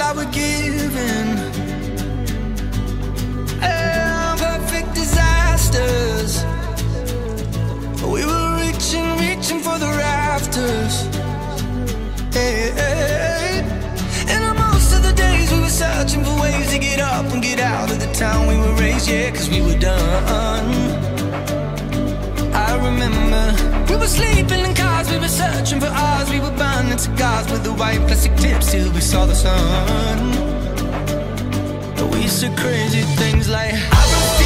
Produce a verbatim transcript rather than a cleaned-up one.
I were given. Yeah, perfect disasters. We were reaching, reaching for the rafters. Hey, hey. And on most of the days we were searching for ways to get up and get out of the town we were raised. Yeah, cause we were done. I remember we were sleeping in cars, we were searching for ours. We were burning cigars with the white plastic tips till we saw the sun. We said crazy things like I